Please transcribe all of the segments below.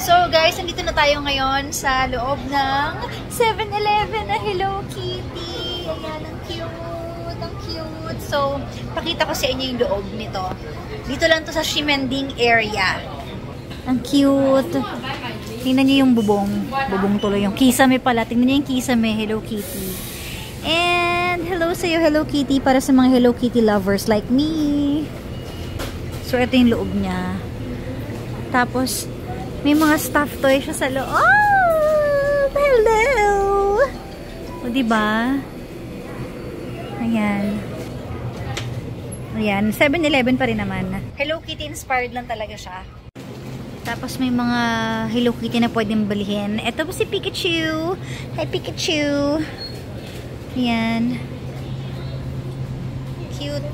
So guys, nandito na tayo ngayon sa loob ng 7-Eleven na Hello Kitty. Ayan, ang cute, ang cute. So, pakita ko sa inyo yung loob nito. Dito lang to sa Ximending area. Ang cute. Tingnan niyo yung bubong. Bubong tuloy yung kisame pala. Tingnan niyo yung kisame, Hello Kitty. And hello sa'yo, Hello Kitty, para sa mga Hello Kitty lovers like me. So, ito yung loob niya. Tapos, may mga stuffed toy siya sa loob. Oh, hello! O, diba? Ayan. Ayan. 7-Eleven pa rin naman. Hello Kitty inspired lang talaga siya. Tapos, may mga Hello Kitty na pwedeng balihin. Ito po si Pikachu. Hi, Pikachu. Ayan. Cute.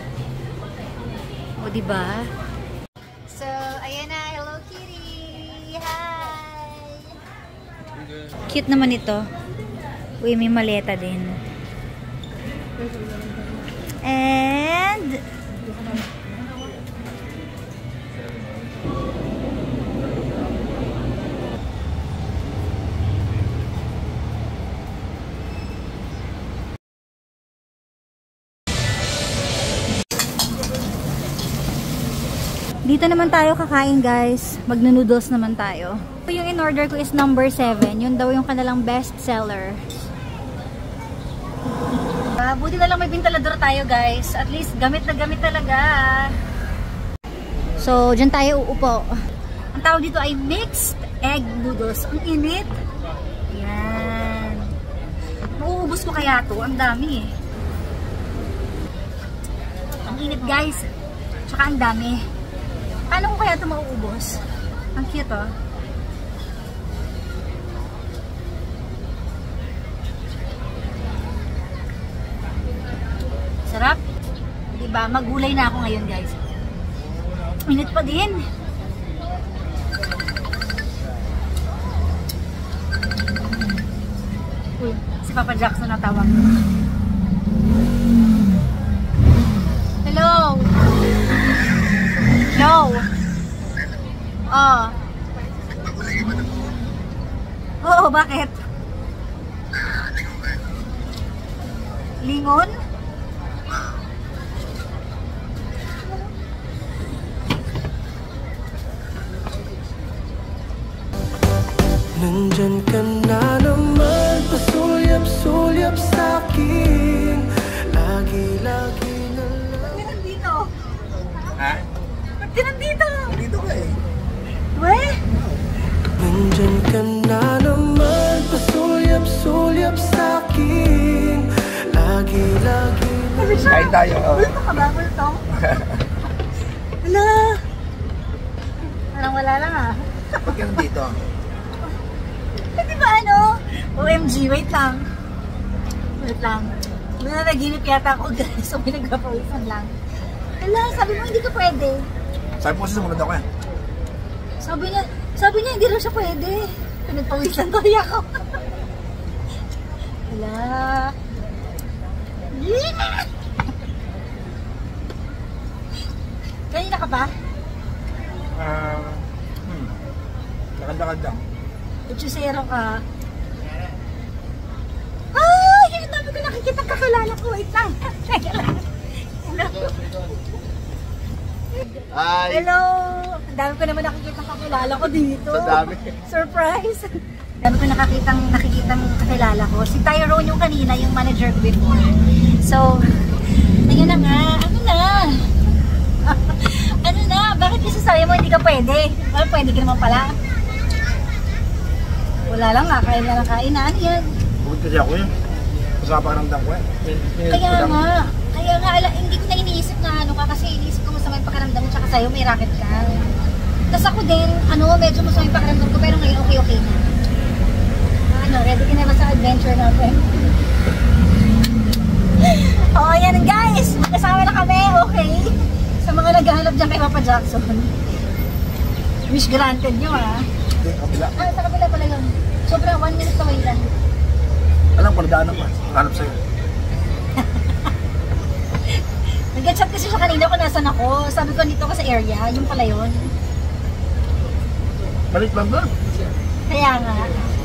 O, diba? So, ayan na. Hello Kitty. Hi! Cute naman ito. Uy, may maleta din. And dito naman tayo kakain, guys. Magno-noodles naman tayo. Yung in-order ko is number 7. Yun daw yung kanilang best seller. Buti na lang may bintalador tayo, guys. At least gamit na gamit talaga. So, dyan tayo uupo. Ang tawag dito ay mixed egg noodles. Ang init. Yan. Mauubos ko kaya to. Ang dami eh. Ang init, guys. Tsaka ang dami. Paano ko kaya ito mauubos? Ang cute, oh. Sarap. Diba? Magulay na ako ngayon, guys. Minute pa din. Uy, si Papa Jackson na tawag. Hello! Hello! Oh. Oo, bakit? Lingon? Nandyan ka na naman, pasulyap-sulyap sa'kin. Lagi-lagi na lang. Ba't ka nandito? Ha? Ba't ka nandito? Nandito ka eh. Weh? Nandyan ka na naman, pasulyap-sulyap sa'kin. Lagi-lagi na lang. Kain tayo. Bulto ka ba? Bulto? Hala! Walang wala lang ah. Ba't ka nandito? Di ba ano? OMG, wait lang. Wait lang. Naginip yata ako, guys. So, may nagpapawisan lang. Hala, sabi mo hindi ka pwede. Sabi mo kasi sumunod ako eh. Sabi niya hindi rin siya pwede. Pinagpawisan ko rin ako. Hala. Yeah! Kanina ka pa? Lakad-lakad lang. Kutsisero ka. Ay! Yung dami ko nakikita kakilala ko. Wait lang. Hello. Hi! Hello! Ang dami ko naman nakikita kakilala ko dito. Sa dami. Surprise! Ang dami ko nakikitang kakilala ko. Si Tyrone yung kanina, yung manager ko before. So, ayun na nga. Ano na? Ano na? Bakit kasi sabi mo hindi ka pwede? Well, pwede ka naman pala. Wala lang nga, kain na lang kain na. Ano yan? Bukod kasi ako yun. Masama ka ramdam ko eh. Kaya nga, hindi ko na iniisip na ano ka kasi iniisip ko masama yung pakiramdam mo tsaka sa'yo may racket ka. Tapos ako din, medyo masama yung pakiramdam ko pero ngayon okay na. Ready ka na ba sa adventure natin? Oh, yan guys! Magkasama na kami, okay? Sa mga naghahanap dyan kay Papa Jackson. Wish granted nyo ah. Kabila. Sa kabila pala yun. Sobrang 1 minute away lang. Alam ko, nadaanan ko. Hanap sa'yo. Nag-chat kasi siya kanina kung nasan ako. Sabi ko dito ka sa area. Yung pala yun. Balik lang doon. Kaya nga.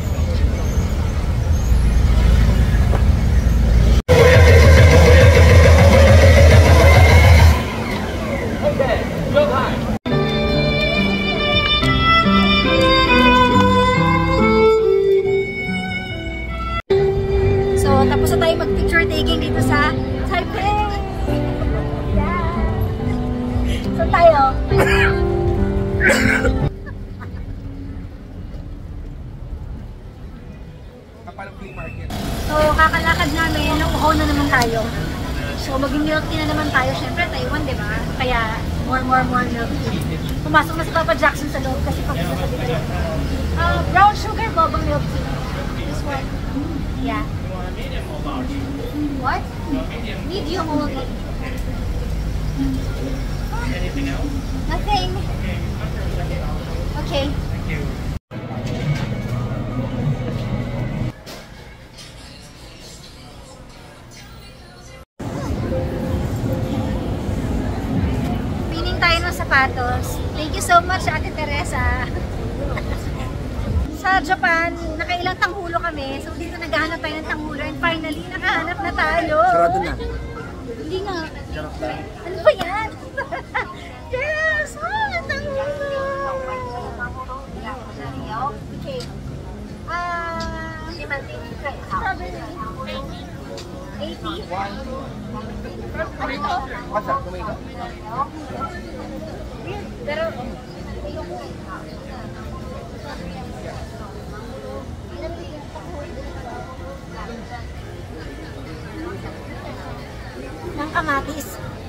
So, tapos na tayo mag-picture taking dito sa Taipei. Yeah. So, tayo. So, kakalakad namin, nauuhaw na naman tayo. So, maging milk tea na naman tayo. Siyempre, Taiwan, di ba? Kaya, more milk tea. Pumasok na si Papa Jackson sa loob kasi pag sa tabi. Brown sugar boba milk tea. This one. Yeah. What? Medium only. Anything else? Nothing. Okay. Pining tayo ng sapatos. Thank you so much, Ate Teresa. Sa Japan, nakailang tanghulo kami. So dito naghahanap tayo ng tanghulo and finally nakahanap na tayo. Sarado na. Hindi nga. Sarap na. Ano ba yan? Yes! Oh, tanghulo! Okay. Strawberry. 80? Ano to? What's up? Tomato? Pero, ng kamatis.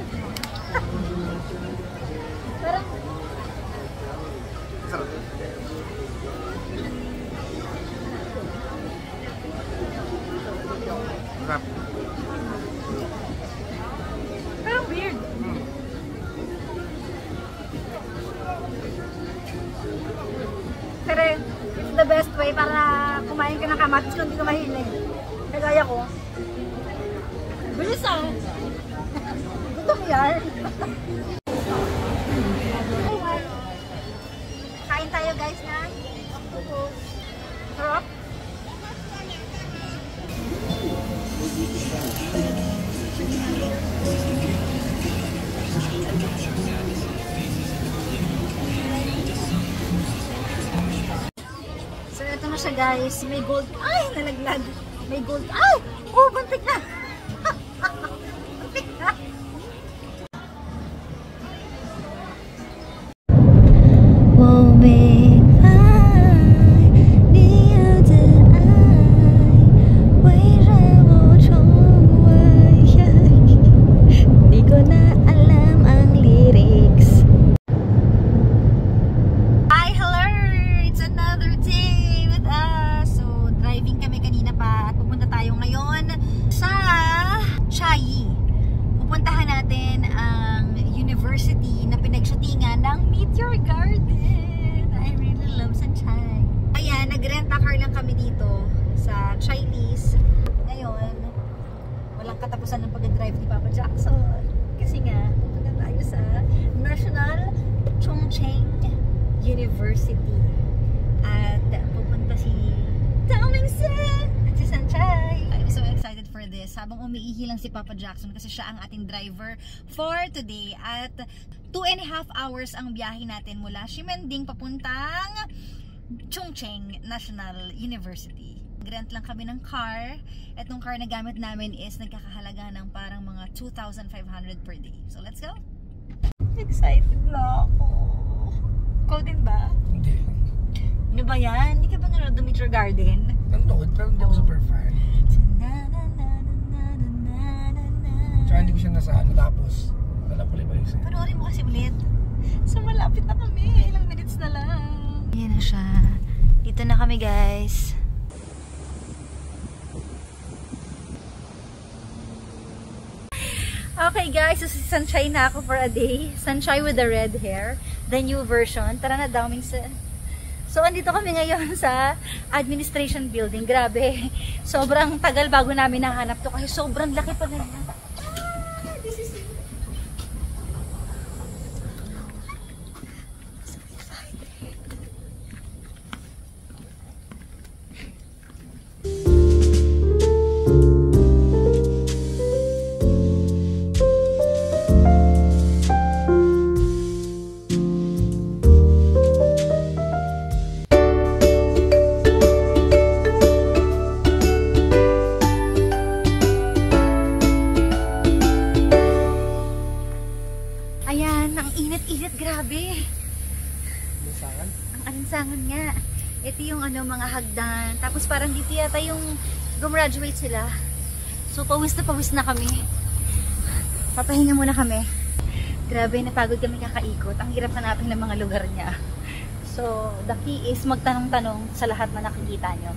Parang, Sarap. Sarap. parang weird. Pero, it's the best way para kumain ka ng kamatis kung hindi ka mahilig. Kagaya ko. Bilis ah! Gutom yan. Kain tayo guys na. Sarap. So ito na siya guys. May gold. Ay! Nalaglag. May gold. Ay! Oh! Bantik na! Bantik na! University na pinagshootingan ng Meteor Garden. I really love Sunshine. Ayan, nag-rent a car lang kami dito sa Chinese. Ngayon, walang katapusan ng pag-drive ni Papa Jackson. Kasi nga, pupunta tayo sa National Chongqing University. At pupunta si Damingsen at si Sunshine. I'm so excited for this. Habang umiihi lang si Papa Jackson kasi siya ang ating driver for today. At 2.5 hours ang biyahe natin mula Ximending papuntang Chongqing National University. Grant lang kami ng car. At nung car na gamit namin is nagkakahalaga ng parang mga 2,500 per day. So let's go! Excited na ako. Ikaw din ba? Hindi. Ano ba yan? Hindi ka ba nanonood ng Meteor Garden? Nanonood, pero hindi ako super fan. Tsaka hindi ko siya natapos. Wala pala ba yun? Panoorin mo kasi ulit. So malapit na kami. Ilang minutes na lang. Ayan na siya. Dito na kami guys. Okay guys, so si Sunshine na ako for a day. Sunshine with the red hair. The new version. Tara na daw, minsan. So, andito kami ngayon sa administration building. Grabe. Sobrang tagal bago namin nahanap to kasi sobrang laki pa na yan. This is it. So excited. alinsangan. Ang alinsangan nga. Ito yung ano, mga hagdan. Tapos parang dito yata yung gumraduate sila. So pawis na kami. Papahinga muna kami. Grabe, napagod kami kakaikot. Ang hirap hanapin ng mga lugar niya. So, the key is magtanong-tanong sa lahat na nakikita nyo.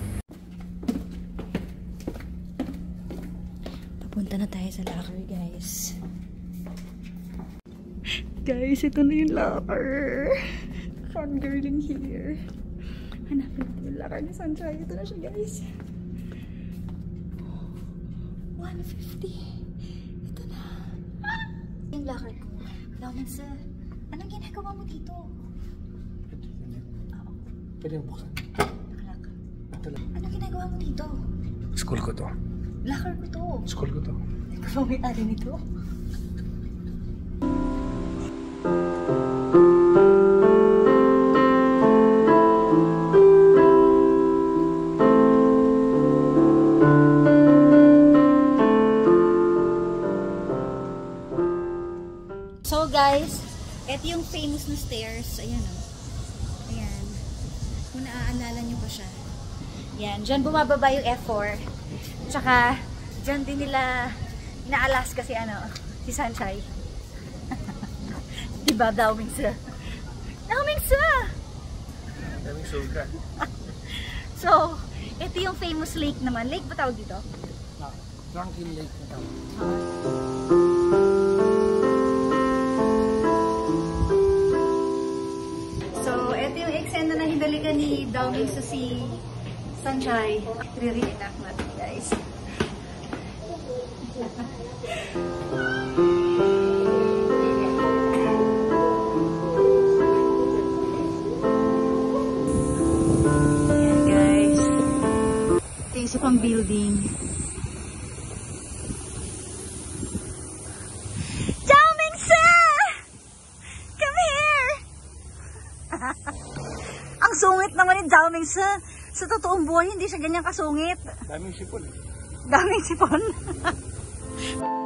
Papunta na tayo sa locker, guys. Guys, ito na yung locker. Fangirling here. Hanapin natin yung locker ni Sunshine. Ito na siya, guys. 150. Ito na. Yung locker ko. Laman sa... Anong ginagawa mo dito? Pwede mo buksan. Nakalak. Anong ginagawa mo dito? School ko to. Locker ko to. School ko to. Ikaw ba may-ari nito? So guys, ito yung famous na stairs. Ayan o. Ayan. Kung naaalala nyo pa siya. Ayan. Diyan bumababa yung F4. Tsaka, diyan din nila inaalas kasi ano, si Sunshine. Diba, Dawming Sa? Dawming Sa! Daming suga. So, ito yung famous lake naman. Lake ba tawag dito? Drunken Lake na tawag. So, ito yung eksena na hinalikan ni Dawming Sa si Sunshine. Re-reenact natin, guys. Ayan, guys. Ito yung isa pang building. Dawming Sa! Come here! Ang sungit naman ni Dawming Sa. Sa totoong buhay, hindi siya ganyan kasungit. Daming sipon. Daming sipon.